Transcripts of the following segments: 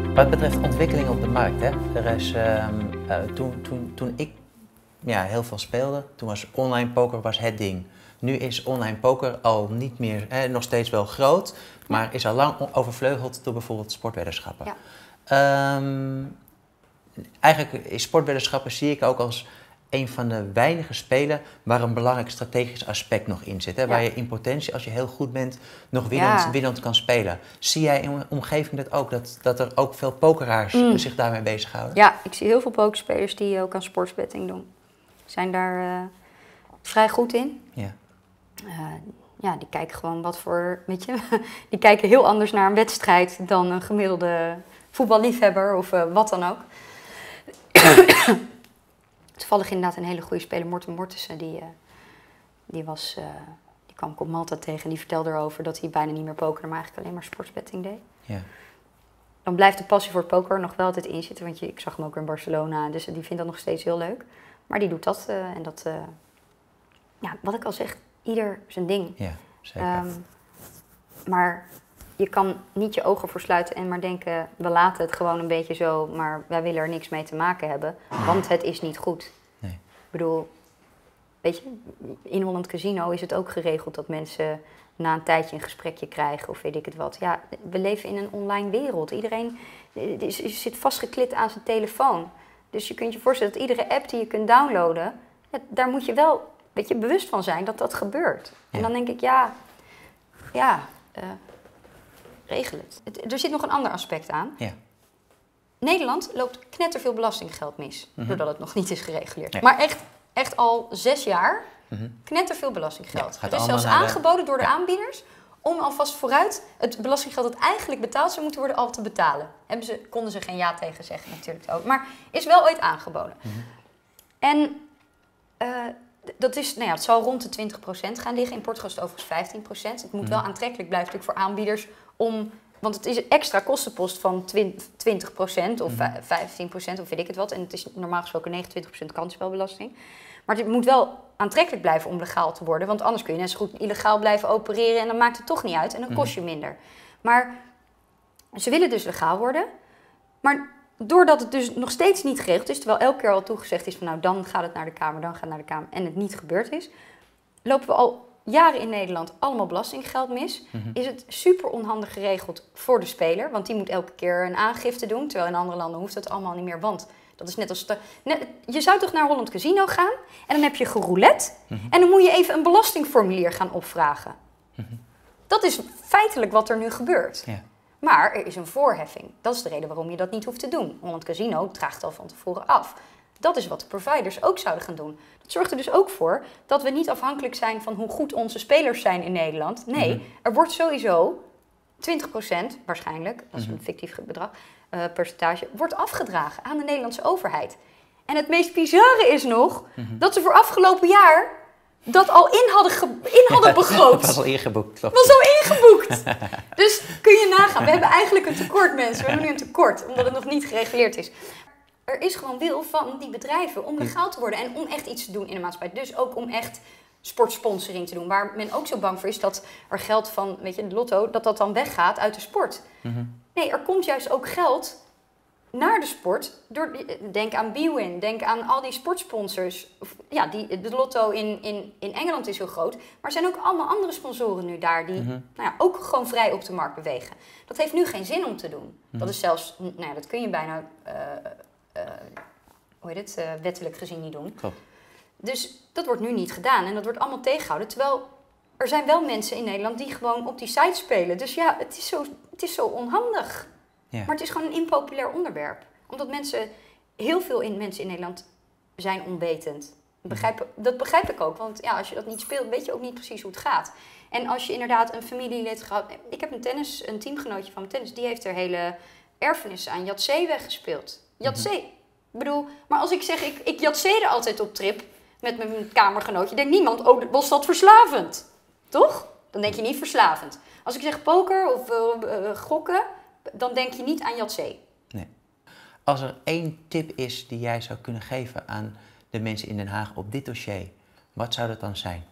Wat betreft ontwikkeling op de markt, hè, er is, toen ik heel veel speelde, toen was online poker het ding. Nu is online poker al niet meer, nog steeds wel groot, maar is al lang overvleugeld door bijvoorbeeld sportweddenschappen. Ja. Eigenlijk is sportweddenschappen zie ik ook als een van de weinige spelen waar een belangrijk strategisch aspect nog in zit. Hè? Ja. Waar je in potentie, als je heel goed bent, nog winnend kan spelen. Zie jij in je omgeving dat ook? Dat er ook veel pokeraars zich daarmee bezighouden? Ja, ik zie heel veel pokerspelers die ook aan sportsbetting doen. Zijn daar vrij goed in. Ja. Die kijken gewoon wat voor, weet je, die kijken heel anders naar een wedstrijd dan een gemiddelde voetballiefhebber of wat dan ook. Toevallig inderdaad een hele goede speler, Morten Mortensen, die kwam ik op Malta tegen en die vertelde erover dat hij bijna niet meer pokerde, maar eigenlijk alleen maar sportsbetting deed. Ja. Dan blijft de passie voor het poker nog wel altijd in zitten, want ik zag hem ook in Barcelona, dus die vindt dat nog steeds heel leuk. Maar die doet dat en dat, wat ik al zeg, ieder zijn ding. Ja, zeker. Maar je kan niet je ogen voor sluiten en maar denken, we laten het gewoon een beetje zo, maar wij willen er niks mee te maken hebben, want het is niet goed. Nee. Ik bedoel, weet je, in Holland Casino is het ook geregeld dat mensen na een tijdje een gesprekje krijgen of weet ik het wat. Ja, we leven in een online wereld. Iedereen zit vastgeklit aan zijn telefoon. Dus je kunt je voorstellen dat iedere app die je kunt downloaden, daar moet je wel bewust van zijn dat dat gebeurt. Ja. En dan denk ik, regel het. Er zit nog een ander aspect aan. Ja. Nederland loopt knetterveel belastinggeld mis, doordat het nog niet is gereguleerd. Nee. Maar echt al 6 jaar knetterveel belastinggeld. Ja, het is zelfs aangeboden door de aanbieders om alvast vooruit het belastinggeld dat eigenlijk betaald zou moeten worden al te betalen. Konden ze geen ja tegen zeggen natuurlijk ook. Maar is wel ooit aangeboden. En dat is, het zal rond de 20% gaan liggen. In Portugal is het overigens 15%. Het moet wel aantrekkelijk blijven natuurlijk voor aanbieders want het is een extra kostenpost van 20% of 15% of weet ik het wat. En het is normaal gesproken 29% kansspelbelasting. Maar het moet wel aantrekkelijk blijven om legaal te worden. Want anders kun je net zo goed illegaal blijven opereren en dan maakt het toch niet uit. En dan kost je minder. Maar ze willen dus legaal worden. Maar doordat het dus nog steeds niet geregeld is, terwijl elke keer al toegezegd is van dan gaat het naar de Kamer, dan gaat het naar de Kamer en het niet gebeurd is, lopen we al jaren in Nederland allemaal belastinggeld mis. Is het super onhandig geregeld voor de speler, want die moet elke keer een aangifte doen, terwijl in andere landen hoeft dat allemaal niet meer, want dat is net als je zou toch naar Holland Casino gaan en dan heb je geroulette en dan moet je even een belastingformulier gaan opvragen. Dat is feitelijk wat er nu gebeurt. Ja. Maar er is een voorheffing. Dat is de reden waarom je dat niet hoeft te doen. Holland Casino draagt al van tevoren af. Dat is wat de providers ook zouden gaan doen. Dat zorgt er dus ook voor dat we niet afhankelijk zijn van hoe goed onze spelers zijn in Nederland. Nee, er wordt sowieso 20% waarschijnlijk, dat is een fictief bedrag, percentage, wordt afgedragen aan de Nederlandse overheid. En het meest bizarre is nog dat ze voor afgelopen jaar dat al in hadden begroot. Dat was al ingeboekt. Dat was al ingeboekt. Dus kun je nagaan, we hebben eigenlijk een tekort, mensen. We hebben nu een tekort, omdat het nog niet gereguleerd is. Er is gewoon wil van die bedrijven om legaal te worden en om echt iets te doen in de maatschappij. Dus ook om echt sportsponsoring te doen. Waar men ook zo bang voor is dat er geld van, de lotto, dat dan weggaat uit de sport. Nee, er komt juist ook geld naar de sport. Denk aan Bwin, denk aan al die sportsponsors. De lotto in Engeland is heel groot. Maar er zijn ook allemaal andere sponsoren nu daar die ook gewoon vrij op de markt bewegen. Dat heeft nu geen zin om te doen. Dat is zelfs, dat kun je bijna wettelijk gezien niet doen. Klopt. Dus dat wordt nu niet gedaan en dat wordt allemaal tegengehouden. Terwijl er zijn wel mensen in Nederland die gewoon op die site spelen. Dus ja, het is zo onhandig. Ja. Maar het is gewoon een impopulair onderwerp. Omdat heel veel mensen in Nederland zijn onwetend. Dat begrijp ik ook. Want als je dat niet speelt, weet je ook niet precies hoe het gaat. En als je inderdaad een familielid gehad... Ik heb een teamgenootje van mijn tennis. Die heeft er hele erfenissen aan Yatzee weggespeeld. Yatzee. Ik bedoel, maar als ik zeg, ik Yatzeede altijd op trip met mijn kamergenootje, denkt niemand, was dat verslavend? Toch? Dan denk je niet verslavend. Als ik zeg poker of gokken, dan denk je niet aan Yatzee. Nee. Als er 1 tip is die jij zou kunnen geven aan de mensen in Den Haag op dit dossier, wat zou dat dan zijn?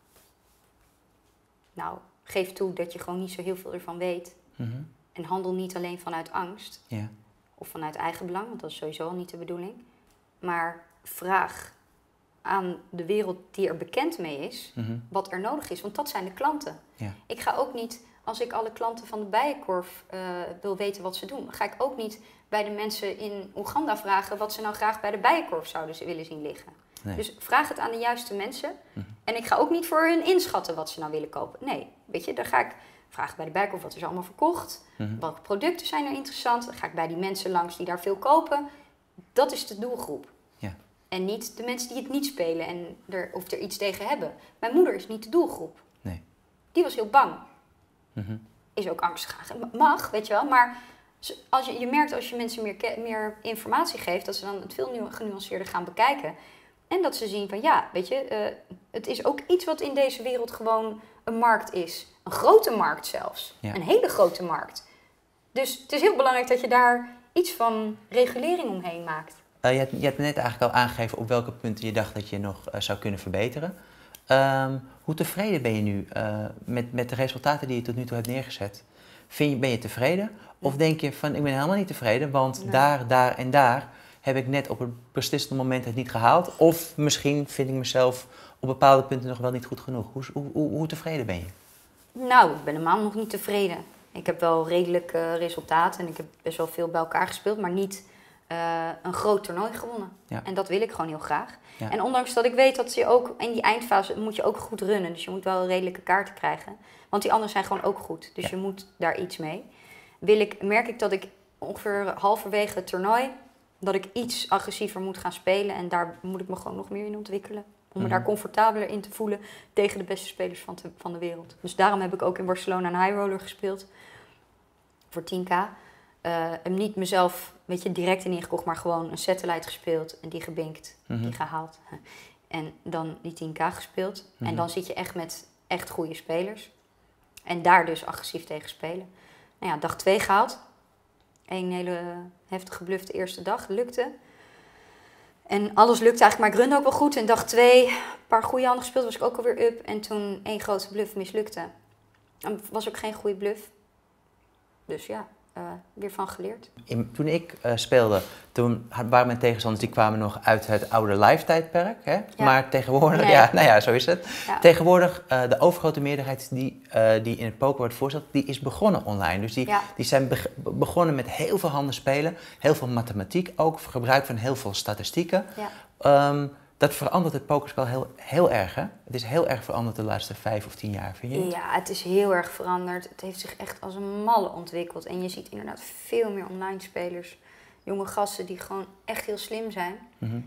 Nou, geef toe dat je gewoon niet zo heel veel ervan weet. En handel niet alleen vanuit angst. Ja. of vanuit eigen belang, want dat is sowieso al niet de bedoeling. Maar vraag aan de wereld die er bekend mee is, wat er nodig is. Want dat zijn de klanten. Ja. Ik ga ook niet, als ik alle klanten van de Bijenkorf wil weten wat ze doen, ga ik ook niet bij de mensen in Oeganda vragen wat ze nou graag bij de Bijenkorf zouden willen zien liggen. Nee. Dus vraag het aan de juiste mensen. En ik ga ook niet voor hun inschatten wat ze nou willen kopen. Nee, weet je, dan ga ik vragen bij de Bijenkorf wat is er allemaal verkocht. Welke producten zijn er interessant. Dan ga ik bij die mensen langs die daar veel kopen. Dat is de doelgroep. Ja. En niet de mensen die het niet spelen en of er iets tegen hebben. Mijn moeder is niet de doelgroep. Nee. Die was heel bang. Is ook angstig. Mag, weet je wel. Maar je merkt als je mensen meer informatie geeft, dat ze dan het veel genuanceerder gaan bekijken. En dat ze zien van ja, weet je, het is ook iets wat in deze wereld gewoon een markt is. Een grote markt zelfs. Ja. Een hele grote markt. Dus het is heel belangrijk dat je daar iets van regulering omheen maakt. Je hebt net eigenlijk al aangegeven op welke punten je dacht dat je nog zou kunnen verbeteren. Hoe tevreden ben je nu met de resultaten die je tot nu toe hebt neergezet? Ben je tevreden? Of denk je van ik ben helemaal niet tevreden, want daar en daar heb ik net op een beslissend moment het niet gehaald. Of misschien vind ik mezelf op bepaalde punten nog wel niet goed genoeg. Hoe tevreden ben je? Nou, ik ben helemaal nog niet tevreden. Ik heb wel redelijke resultaten en ik heb best wel veel bij elkaar gespeeld, maar niet een groot toernooi gewonnen. Ja. En dat wil ik gewoon heel graag. Ja. En ondanks dat ik weet dat je ook in die eindfase moet je ook goed runnen. Dus je moet wel redelijke kaarten krijgen. Want die anderen zijn gewoon ook goed. Dus je moet daar iets mee. Merk ik dat ik ongeveer halverwege het toernooi dat ik iets agressiever moet gaan spelen. En daar moet ik me gewoon nog meer in ontwikkelen. Om me daar comfortabeler in te voelen tegen de beste spelers van de wereld. Dus daarom heb ik ook in Barcelona een high roller gespeeld. Voor 10k. Hem niet mezelf direct in ingekocht, maar gewoon een satellite gespeeld. En die gebinkt, die gehaald. En dan die 10k gespeeld. En dan zit je echt met echt goede spelers. En daar dus agressief tegen spelen. Nou ja, dag 2 gehaald. Een hele heftige bluff de eerste dag, lukte. En alles lukte eigenlijk, maar ik runde ook wel goed. En dag 2, een paar goede handen gespeeld, was ik ook alweer up. En toen 1 grote bluff mislukte. En was ook geen goede bluff. Dus ja, weer van geleerd. Toen ik speelde, toen waren mijn tegenstanders, die kwamen nog uit het oude live-tijdperk. Hè? Ja. Maar tegenwoordig, zo is het. Ja. Tegenwoordig, de overgrote meerderheid die in het poker wordt voorgesteld, die is begonnen online. Dus die zijn begonnen met heel veel handen spelen, heel veel mathematiek ook, gebruik van heel veel statistieken. Ja. Dat verandert het pokerspel heel erg, hè? Het is heel erg veranderd de laatste 5 of 10 jaar, vind je? Ja, het is heel erg veranderd. Het heeft zich echt als een malle ontwikkeld. En je ziet inderdaad veel meer online spelers. Jonge gasten die gewoon echt heel slim zijn.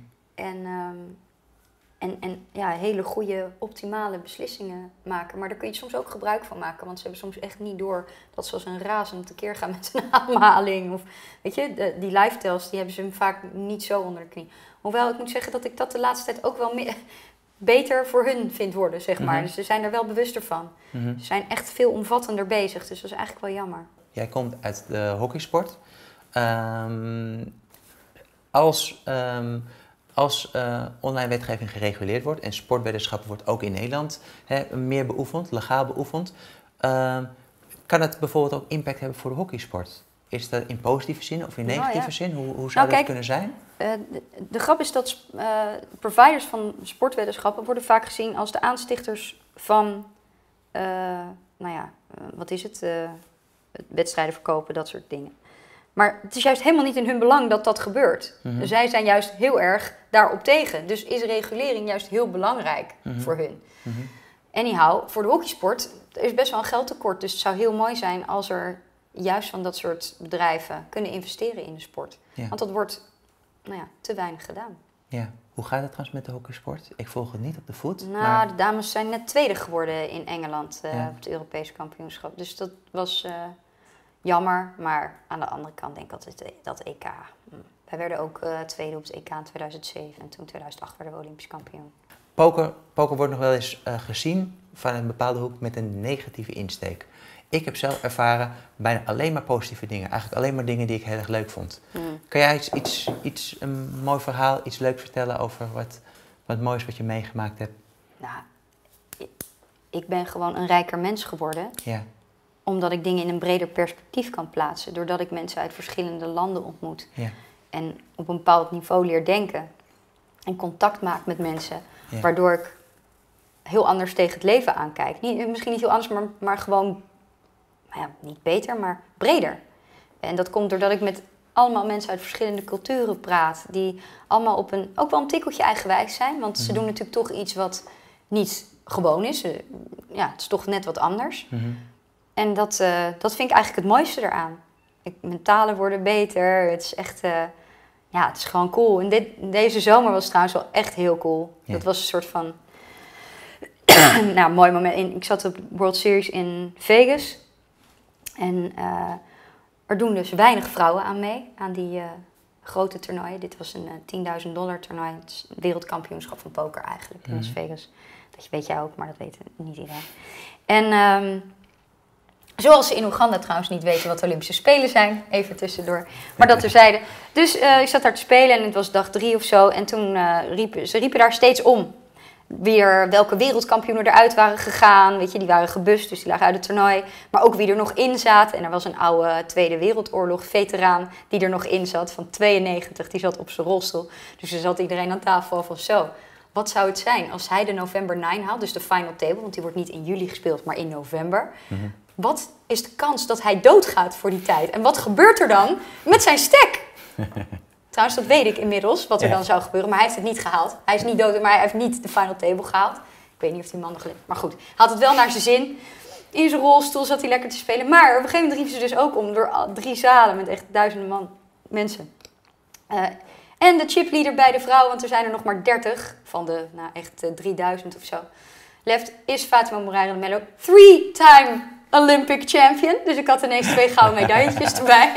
En hele goede, optimale beslissingen maken. Maar daar kun je soms ook gebruik van maken. Want ze hebben soms echt niet door dat ze als een razend tekeer gaan met een aanhaling. Of, weet je, die live tells, die hebben ze vaak niet zo onder de knie. Hoewel, ik moet zeggen dat ik dat de laatste tijd ook wel beter voor hun vind worden, zeg maar. Dus ze zijn er wel bewuster van. Ze zijn echt veel omvattender bezig. Dus dat is eigenlijk wel jammer. Jij komt uit de hockeysport. Als online wetgeving gereguleerd wordt en sportweddenschap wordt ook in Nederland meer beoefend, legaal beoefend, kan het bijvoorbeeld ook impact hebben voor de hockeysport? Is dat in positieve zin of in negatieve zin? Hoe zou dat kunnen zijn? De grap is dat providers van sportweddenschappen worden vaak gezien als de aanstichters van, wedstrijden verkopen, dat soort dingen. Maar het is juist helemaal niet in hun belang dat dat gebeurt. Dus zij zijn juist heel erg daarop tegen. Dus is regulering juist heel belangrijk voor hun. Anyhow, voor de hockeysport er is best wel een geldtekort. Dus het zou heel mooi zijn als er juist van dat soort bedrijven kunnen investeren in de sport. Ja. Want dat wordt te weinig gedaan. Ja. Hoe gaat het trouwens met de hockeysport? Ik volg het niet op de voet. Nou, de dames zijn net tweede geworden in Engeland op het Europese kampioenschap. Dus dat was jammer. Maar aan de andere kant denk ik altijd dat EK. Wij werden ook tweede op het EK in 2007 en toen 2008 werden we Olympisch kampioen. Poker wordt nog wel eens gezien van een bepaalde hoek met een negatieve insteek. Ik heb zelf ervaren bijna alleen maar positieve dingen. Eigenlijk alleen maar dingen die ik heel erg leuk vond. Kan jij een mooi verhaal, iets leuks vertellen over wat moois wat je meegemaakt hebt? Nou, ik ben gewoon een rijker mens geworden. Ja. Omdat ik dingen in een breder perspectief kan plaatsen. Doordat ik mensen uit verschillende landen ontmoet. Ja. En op een bepaald niveau leer denken. En contact maak met mensen. Ja. Waardoor ik heel anders tegen het leven aankijk. Misschien niet heel anders, maar gewoon... Nou ja, niet beter, maar breder. En dat komt doordat ik met allemaal mensen uit verschillende culturen praat. Die allemaal op ook wel een tikkeltje eigenwijs zijn. Want ze doen natuurlijk toch iets wat niet gewoon is. Ja, het is toch net wat anders. En dat vind ik eigenlijk het mooiste eraan. Mijn talen worden beter. Het is echt... ja, het is gewoon cool. En deze zomer was het trouwens wel echt heel cool. Ja. Dat was een soort van... nou, mooi moment. Ik zat op de World Series in Vegas. En er doen dus weinig vrouwen aan mee. Aan die grote toernooien. Dit was een $10.000 toernooi. Het is een wereldkampioenschap van poker eigenlijk in Las Vegas. Dat weet jij ook, maar dat weet niet iedereen. En... zoals ze in Oeganda trouwens niet weten wat de Olympische Spelen zijn. Even tussendoor. Maar dat terzijde. Dus ik zat daar te spelen en het was dag 3 of zo. En toen riepen daar steeds om. Weer welke wereldkampioenen eruit waren gegaan. Weet je, die waren gebust, dus die lagen uit het toernooi. Maar ook wie er nog in zat. En er was een oude Tweede Wereldoorlog veteraan die er nog in zat. Van 92, die zat op zijn rolstoel. Dus er zat iedereen aan tafel van zo. Wat zou het zijn als hij de November 9 haalt? Dus de final table, want die wordt niet in juli gespeeld, maar in november. Wat is de kans dat hij doodgaat voor die tijd? En wat gebeurt er dan met zijn stek? Trouwens, dat weet ik inmiddels, wat er dan zou gebeuren. Maar hij heeft het niet gehaald. Hij is niet dood, maar hij heeft niet de final table gehaald. Ik weet niet of die man nog leeft. Maar goed, hij had het wel naar zijn zin. In zijn rolstoel zat hij lekker te spelen. Maar op een gegeven moment riepen ze dus ook om door 3 zalen met echt duizenden mensen. En de chipleader bij de vrouwen, want er zijn er nog maar 30 van de echt 3000 of zo. Left is Fatima Moreira de Mello, 3-time Olympic champion. Dus ik had ineens 2 gouden medailletjes erbij.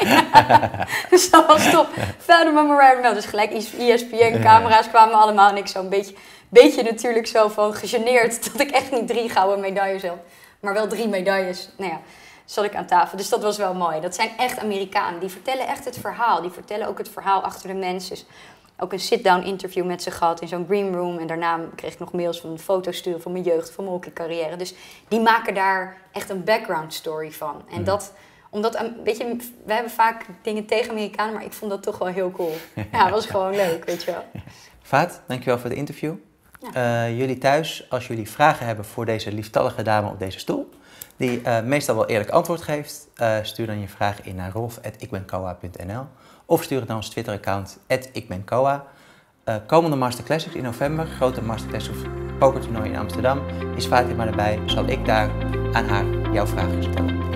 Dus dat was top. Fatima Moreira de Mello, dus gelijk ESPN-camera's kwamen allemaal. En ik zo'n beetje natuurlijk zo van gegeneerd dat ik echt niet 3 gouden medailles heb. Maar wel 3 medailles. Nou ja, zat ik aan tafel. Dus dat was wel mooi. Dat zijn echt Amerikanen. Die vertellen echt het verhaal. Die vertellen ook het verhaal achter de mensen. Dus ook een sit-down interview met ze gehad in zo'n green room. En daarna kreeg ik nog mails van foto's sturen van mijn jeugd, van mijn hockeycarrière. Dus die maken daar echt een background story van. En omdat, weet je, we hebben vaak dingen tegen Amerikanen, maar ik vond dat toch wel heel cool. Ja, het was gewoon leuk, weet je wel. Vaat, dankjewel voor de interview. Ja. Jullie thuis, als jullie vragen hebben voor deze lieftallige dame op deze stoel, die meestal wel eerlijk antwoord geeft, stuur dan je vraag in naar rolf@ikbenkoa.nl of stuur het naar ons Twitter-account @ikbenkoa. Komende Master Classics in november, grote Master Classics pokertoernooi in Amsterdam, is Fatima erbij, zal ik daar aan haar jouw vragen stellen.